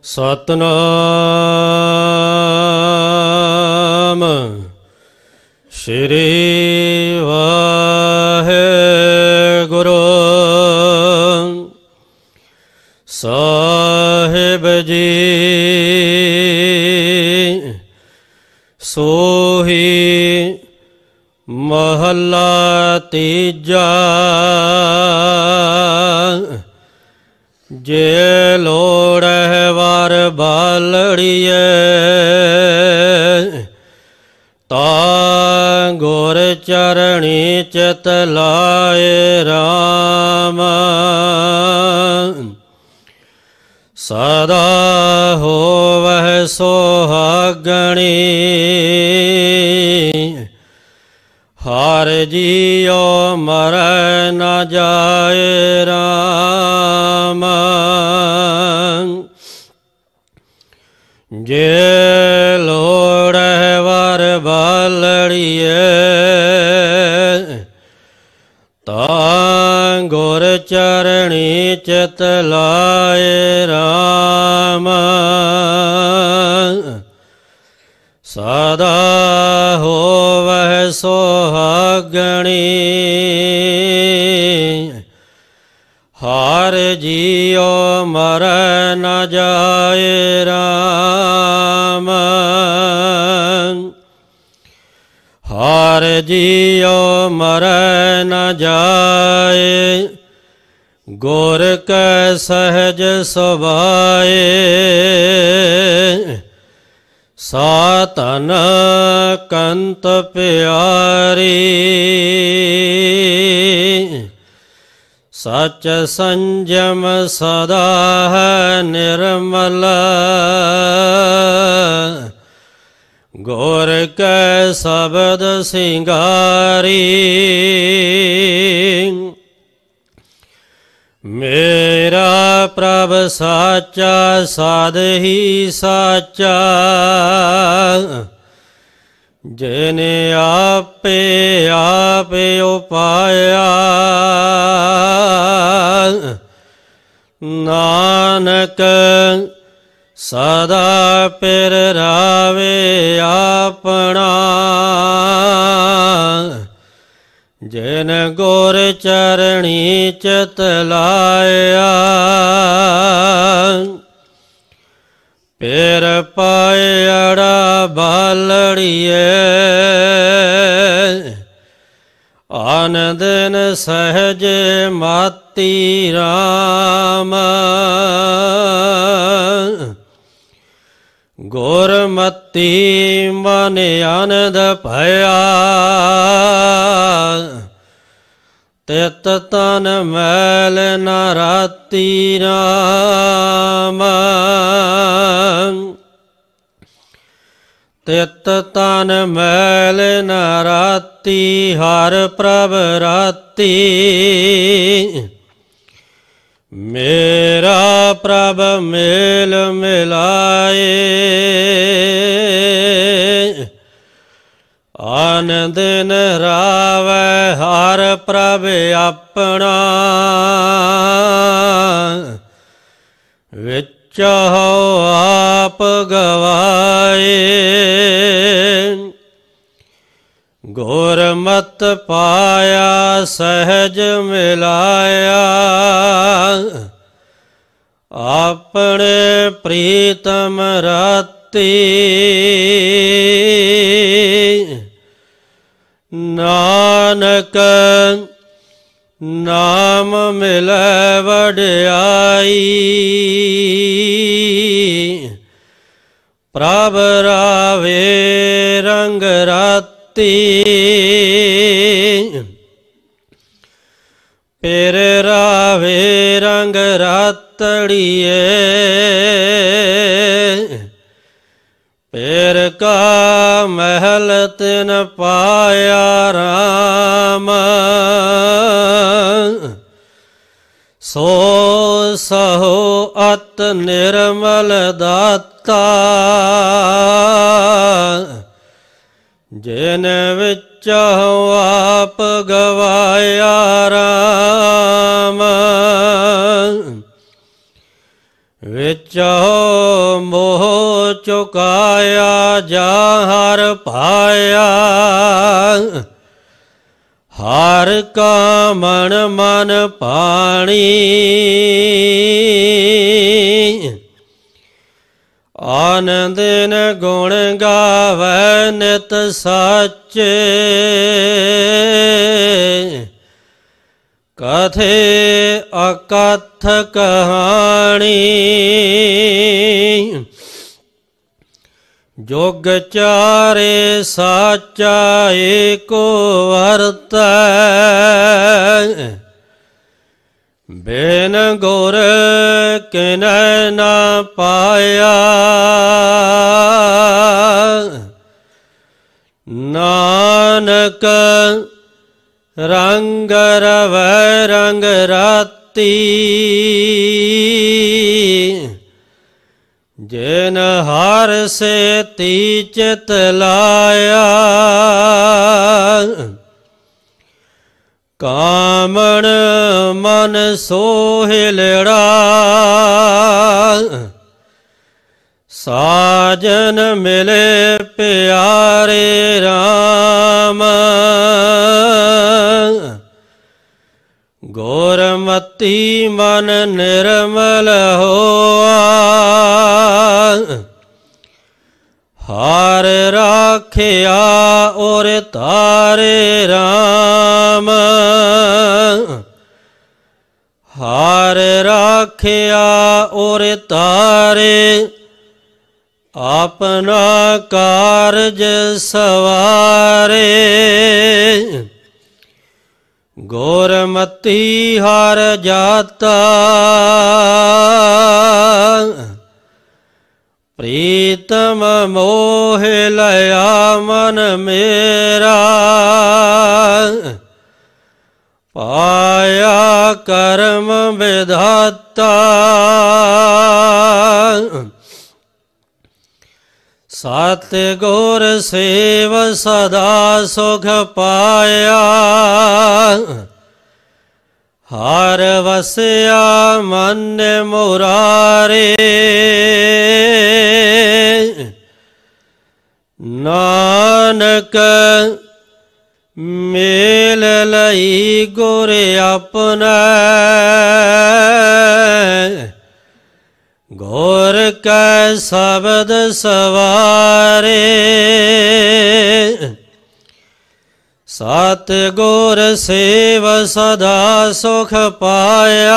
ਸਤਨਾਮ ਸ਼੍ਰੀ ਵਾਹਿਗੁਰੂ ਸਾਹਿਬ ਜੀ। ਸੋਹੀ ਮਹੱਲਾ ਤੀਜਾ। ਜੇ ਲੋੜੈ ਵਰ ਬਾਲੜੀਏ ਤਾਂ ਗੁਰ ਚਰਣੀ ਚਿਤ ਲਾਏ ਰਾਮ। ਸਦਾ ਹੋਵਹਿ ਸੁਹਾਗਣੀ ਹਰਿ ਜੀਉ ਮਰੈ ਨ ਜਾਏ ਰਾਮ। ਜੇ ਲੋੜੈ ਵਰ ਬਾਲੜੀਏ ਤਾਂ ਗੁਰ ਚਰਣੀ ਚਿਤ ਲਾਏ ਰਾਮ। ਸਦਾ ਹੋਵਹਿ ਸੁਹਾਗਣੀ ਹਰਿ ਜੀਉ ਮਰੈ ਨ ਜਾਏ ਰਾਮ। ਹਰਿ ਜੀਉ ਮਰੈ ਨ ਜਾਏ ਗੁਰ ਕੈ ਸਹਿਜ ਸੁਭਾਏ। ਸਾਤਨ ਕੰਤ ਪਿਆਰੀ ਸਚ ਸੰਜਮ ਸਦਾ ਹੈ ਨਿਰਮਲ। ਗੁਰ ਕੈ ਸ਼ਬਦ ਸਿੰਗਾਰੀ ਮੇਰਾ ਪ੍ਰਭ ਸਾਚਾ ਸਾਧ ਹੀ ਸਾਚਾ। ਜਿਨੇ ਆਪੇ ਆਪੇ ਉਪਾਇਆ ਨਾਨਕ ਸਦਾ ਪਿਰ ਰਾਵੇ ਆਪਣਾ। ਜਿਨ ਗੁਰ ਚਰਣੀ ਚਿਤ ਲਾਇਆ ਪਿਰ ਪਾਇੜਾ ਬਾਲੜੀਏ। ਆਨ ਦਿਨ ਸਹਿਜ ਮਾਤੀ ਰਾਮ। ਗੁਰਮਤੀ ਮਨ ਆਨੰਦ ਭਇਆ ਤਿਤ ਤਨ ਮੈਲ ਨ ਰਾਤੀ ਰਾਮ। ਤਿਤ ਤਨ ਮੈਲ ਨ ਰਾਤੀ ਹਰਿ ਪ੍ਰਭ ਰਾਤੀ। ਮੇਰਾ ਪ੍ਰਭ ਮੇਲ ਮਿਲਾਏ ਆਨ ਦਿਨ ਰਾਵੈ ਹਰਿ ਪ੍ਰਭ ਆਪਣਾ। ਵਿੱਚ ਹੋ ਆਪ ਗਵਾਏ ਗੁਰਮਤਿ ਪਾਇਆ ਸਹਿਜ ਮਿਲਾਇਆ। ਆਪਣੇ ਪ੍ਰੀਤਮ ਰਾਤੀ ਨਾਨਕ ਨਾਮ ਮਿਲੈ ਵਡਿਆਈ। ਪ੍ਰਭ ਰਾਵੇ ਰੰਗ ਰਾਤੀ ਪਿਰ ਰਾਵੇ ਰੰਗ ਰਾਤੜੀਏ। ਪਿਰ ਕਾ ਮਹਿਲ ਤਿਨ ਪਾਇਆ ਰਾਮ। ਸੋ ਸਹੋ ਅਤ ਨਿਰਮਲ ਦਾਤਾ ਜਿਨ ਵਿੱਚ ਆਪ ਗਵਾਇਆ ਰਾਮ। ਵਿਚੋ ਮੋਹ ਚੁਕਾਇਆ ਜਾਂ ਹਰ ਪਾਇਆ। ਹਰ ਕਾ ਮਨ ਮਨ ਪਾਣੀ ਆਨੰਦਿਨ ਗੁਣ ਗਾਵੈ ਨਿਤ ਸਾਚੇ। ਕਥੇ ਅਕਥ ਕਹਾਣੀ ਜੁਗ ਚਾਰੇ ਸਾਚਾ ਏਕੋ ਵਰਤੈ। ਬਿਨ ਗੁਰ ਕਿਨੈ ਨਾ ਪਾਇਆ। ਨਾਨਕ ਰੰਗ ਰਵੈ ਰੰਗ ਰਾਤੀ ਜਿਨ ਹਰ ਸੇਤੀ ਚਿਤ ਲਾਇਆ। ਕਾਮਣ ਮਨ ਸੋਹਿਲੜਾ ਸਾਜਨ ਮਿਲੇ ਪਿਆਰੇ ਰਾਮ। ਗੁਰਮਤੀ ਮਨ ਨਿਰਮਲ ਹੋਆ। ਹਰ ਰਾਖਿਆ ਔਰ ਤਾਰੇ ਰਾਮ। ਹਰ ਰਾਖਿਆ ਔਰ ਤਾਰੇ ਆਪਣਾ ਕਾਰਜ ਸਵਾਰੇ। ਗੁਰਮਤੀ ਹਰ ਜਾਤਾ ਪ੍ਰੀਤਮ ਮੋਹ ਲਿਆ ਮਨ ਮੇਰਾ। ਪਾਇਆ ਕਰਮ ਵਿਧਾਤਾ ਸਤਿਗੁਰ ਸੇਵ ਸਦਾ ਸੁਖ ਪਾਇਆ। ਹਰ ਵਸਿਆ ਮਨ ਮੁਰਾਰੇ ਨਾਨਕ ਮੇਲ ਲਈ ਗੁਰ ਆਪਣਾ। ਗੁਰ ਕੈ ਸ਼ਬਦ ਸਵਾਰੇ ਸਤਿਗੁਰ ਸੇਵ ਸਦਾ ਸੁਖ ਪਾਇਆ।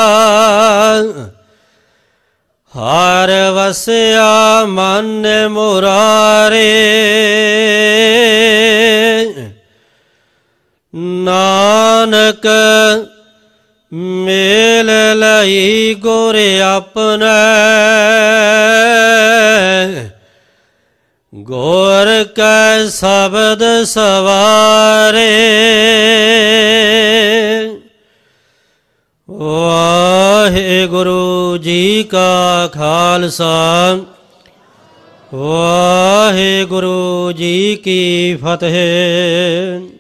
ਹਰ ਵਸਿਆ ਮਨ ਮੁਰਾਰੇ ਨਾਨਕ ਮੇਲ ਲਈ ਗੁਰ ਆਪਣਾ। ਗੁਰ ਕੈ ਸ਼ਬਦ ਸਵਾਰੇ ਵਾਹਿਗੁਰੂ ਜੀ ਕਾ ਖਾਲਸਾ ਵਾਹਿਗੁਰੂ ਜੀ ਕੀ ਫਤਿਹ।